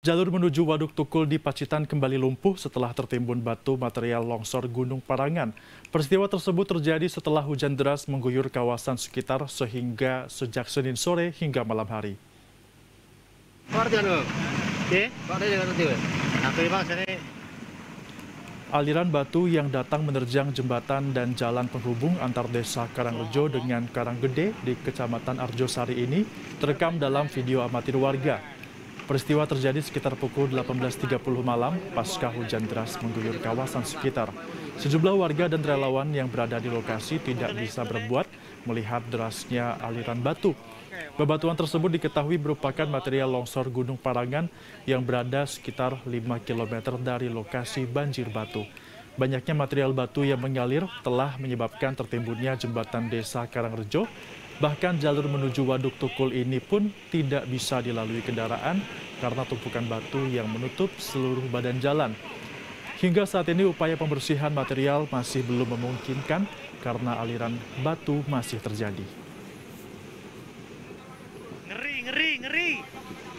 Jalur menuju Waduk Tukul di Pacitan kembali lumpuh setelah tertimbun batu material longsor Gunung Parangan. Peristiwa tersebut terjadi setelah hujan deras mengguyur kawasan sekitar sehingga sejak Senin sore hingga malam hari. Aliran batu yang datang menerjang jembatan dan jalan penghubung antar desa Karangrejo dengan Karanggede di Kecamatan Arjosari ini terekam dalam video amatir warga. Peristiwa terjadi sekitar pukul 18.30 malam pasca hujan deras mengguyur kawasan sekitar. Sejumlah warga dan relawan yang berada di lokasi tidak bisa berbuat melihat derasnya aliran batu. Bebatuan tersebut diketahui merupakan material longsor Gunung Parangan yang berada sekitar 5 km dari lokasi banjir batu. Banyaknya material batu yang mengalir telah menyebabkan tertimbunnya jembatan desa Karangrejo. Bahkan jalur menuju Waduk Tukul ini pun tidak bisa dilalui kendaraan karena tumpukan batu yang menutup seluruh badan jalan. Hingga saat ini upaya pembersihan material masih belum memungkinkan karena aliran batu masih terjadi. Ngeri.